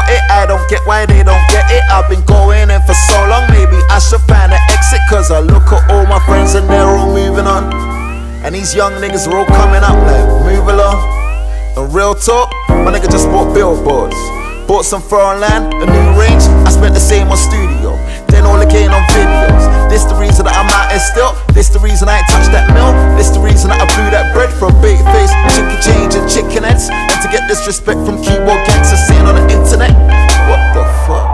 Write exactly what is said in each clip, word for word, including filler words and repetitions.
got it, I don't get why they don't get it. I've been going in for so long, maybe I should find an exit. Cause I look at all my friends and they're all moving on, and these young niggas are all coming up like, move along. And real talk, my nigga just bought billboards, bought some foreign land, a new range, I spent the same on studio, then all again on videos. This the reason that I'm out here still, this the reason I ain't touched that mill, this the reason that I blew that bread for a big face, chicken change and chicken heads, and to get disrespect from keyboard gangsters saying on the internet, what the fuck?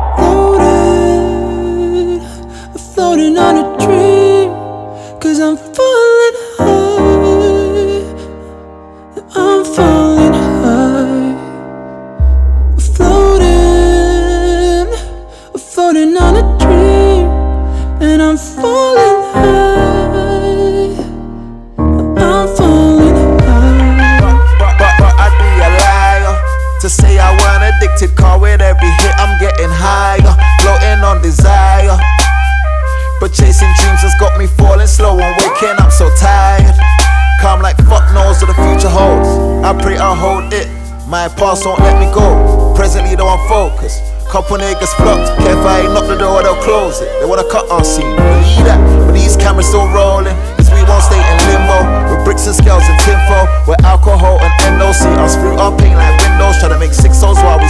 Floating, I'm floating on a dream, cause I'm falling high, I'm falling high. I'm floating, I'm floating on a dream, and I'm falling high, I'm falling high. But, but, but, but I'd be a liar to say I weren't addicted, car with every hit I'm getting higher, floating on desire. But chasing dreams has got me falling slow and waking up so tired. Calm like fuck knows what the future holds, I pray I hold it, my past won't let me go. Presently though I'm focused, couple niggas flocked, careful I ain't knock the door, they'll close it. They wanna cut our scene, believe that, but these cameras still rolling, cause we won't stay in limbo. With bricks and scales and tinfoil, with alcohol and N O C us through our pain like windows, trying to make six O's while